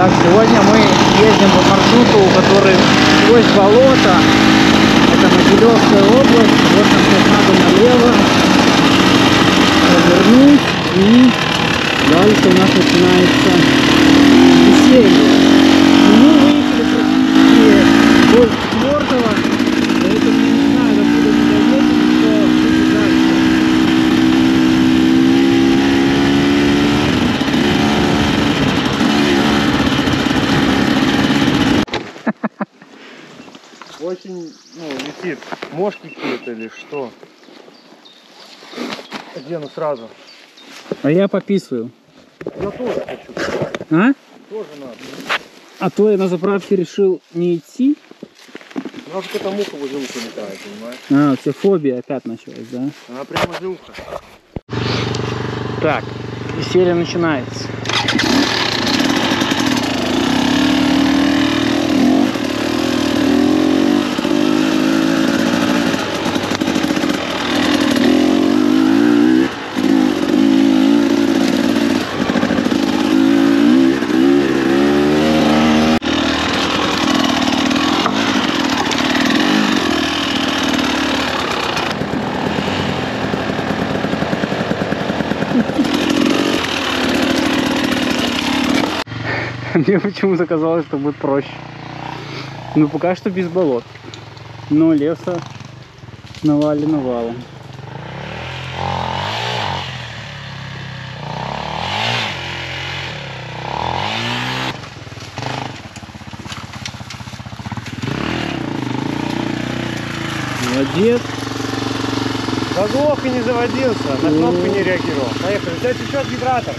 Так, сегодня мы ездим по маршруту, который сквозь болото. Это Могилевская область. Вот нам сейчас надо налево повернуть, и дальше у нас начинается веселье. Мы выехали практически до 4-го, поэтому не знаю, откуда мы доедем, что будет дальше. Очень, летит. Мошки какие-то или что? Одену сразу. А я пописываю. Я тоже хочу. А? Тоже надо. А то я на заправке решил не идти. У нас какая-то муха возле уха летает, понимаешь? А, у тебя фобия опять началась, да? Она прямо возле уха. Так, веселье начинается. Мне почему-то казалось, что будет проще. Ну, пока что без болот. Но леса навалом. Молодец. Заглох и не заводился, на кнопку не реагировал. Поехали. Взять еще вибратор.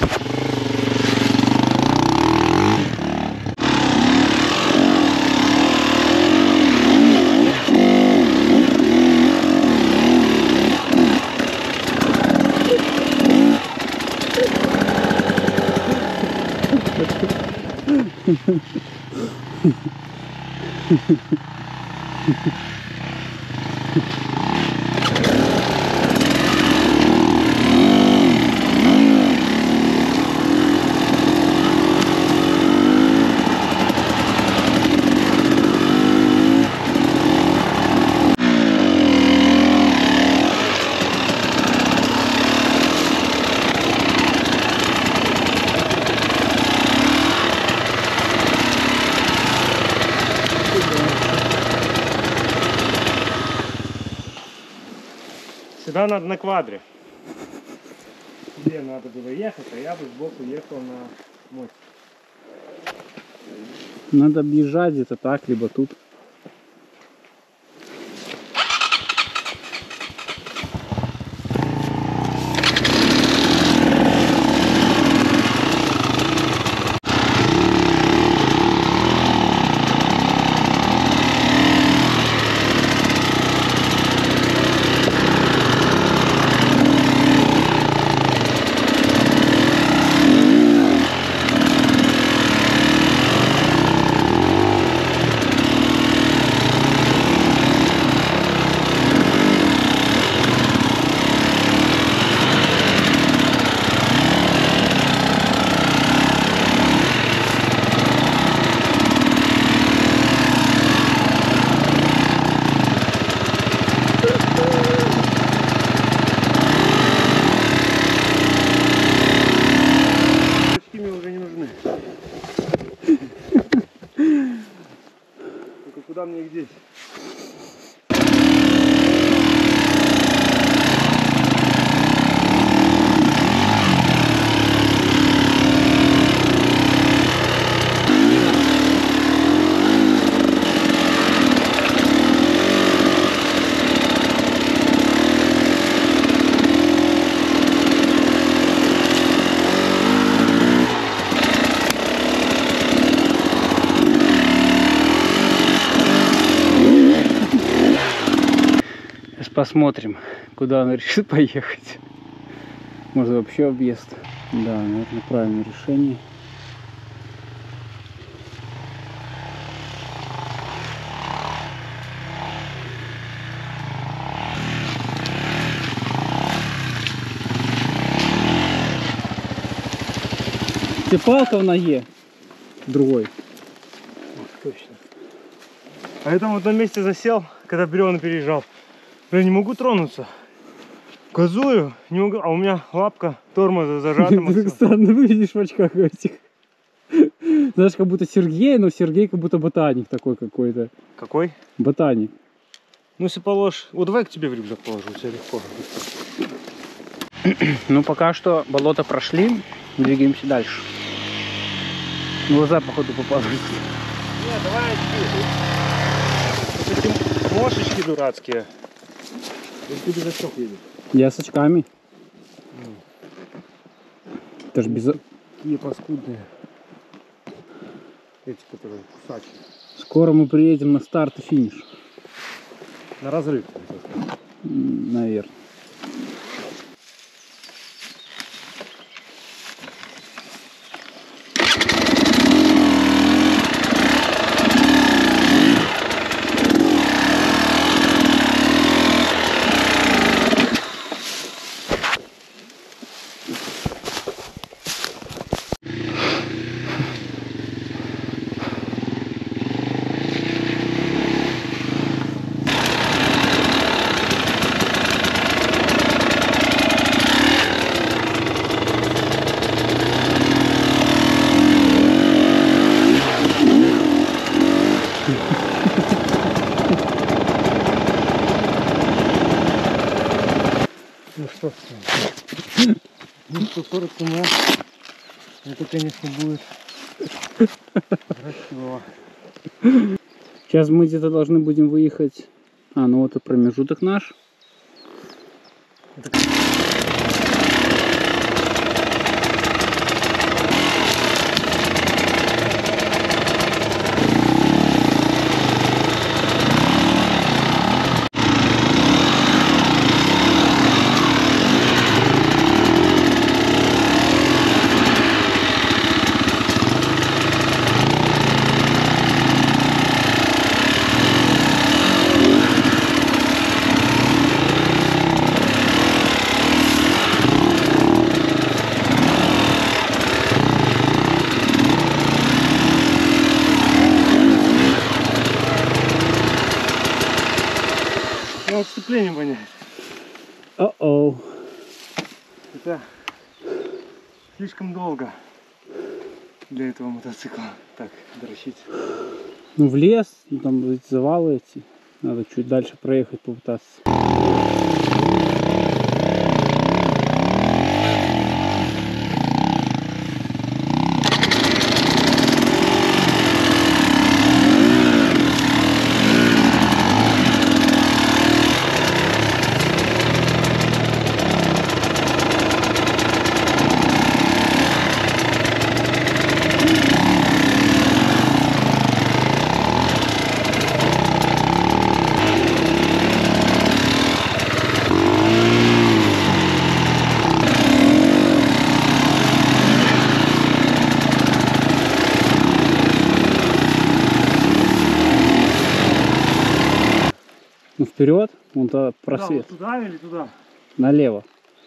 Сюда надо на квадре. Где надо было ехать, а я бы сбоку ехал на мост. Надо объезжать где-то так, либо тут. Куда мне их здесь? Посмотрим, куда он решит поехать. Может, вообще объезд. Да, наверное, правильное решение. Ты палка в ноге. другой. Точно. А я там вот на месте засел, когда бревна переезжал. Я не могу тронуться. Газую, не могу, а у меня лапка тормоза зажата. Ты так странно выглядишь в очках этих. Знаешь, как будто Сергей, но Сергей как будто ботаник такой какой-то. Какой? Ботаник. Ну если положишь, вот давай к тебе в рюкзак положу, у тебя легко. Ну пока что болото прошли, двигаемся дальше. Глаза походу попадают. Не, давай вот эти мошечки дурацкие. Ты без очков едешь. Я с очками. Это ж без... Какие паскудные. Эти, которые кусачи. Скоро мы приедем на старт и финиш. На разрыв. Наверное. Ну что, ну 140 км, это, конечно, будет красиво. Сейчас мы где-то должны будем выехать. А, ну вот и промежуток наш. Ну, отступление воняет. О-оу. Это слишком долго для этого мотоцикла. Так, дрочить. Ну в лес, ну, там эти завалы эти. Надо чуть дальше проехать, попытаться. Ну вперед, вон туда просвет. Куда, вот туда или туда? Налево.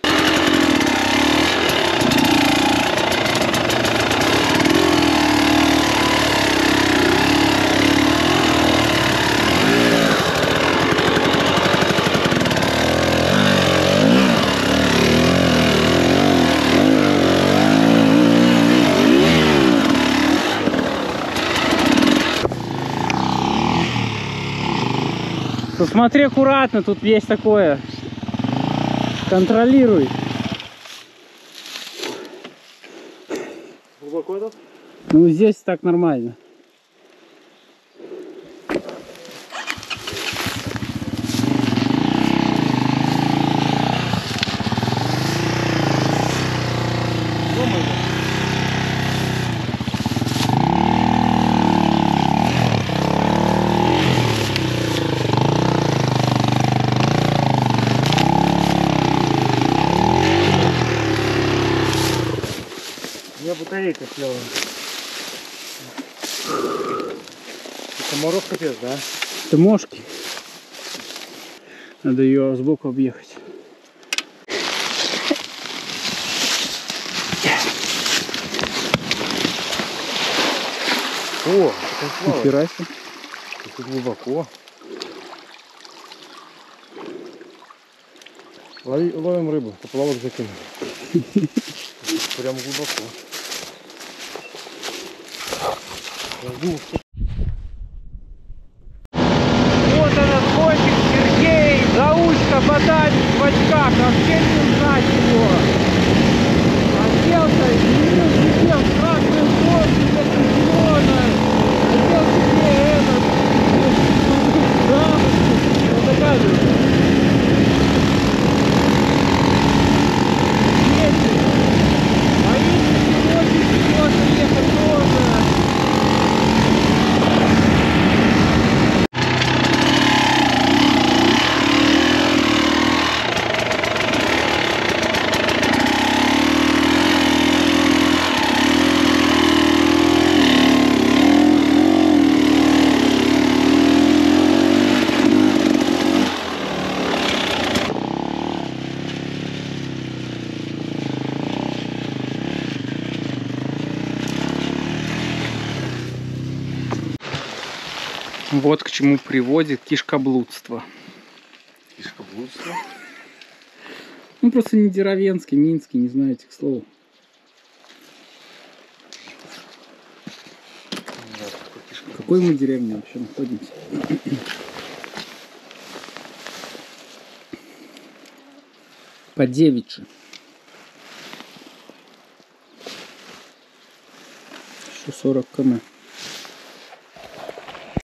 Посмотри аккуратно, тут есть такое. Контролируй. Глубоко тут? Ну здесь так нормально. У меня батарейка слева. Комаров капец, да? Это мошки. Надо ее сбоку объехать. О, это плавает. Упирайся. Тут глубоко. Ловим рыбу, поплавок закинули. Прям глубоко. Вот этот котик Сергей, заучка ботаник в очках, вообще не узнать его. Оделся, сидел в красной кофте, это зеленое. Одел себе этот, вот такая же. Вот к чему приводит кишкоблудство. Кишкоблудство? Ну просто не деревенский, минский, не знаю этих слов. В какой мы деревне вообще находимся? По девичьи. Еще 40 км.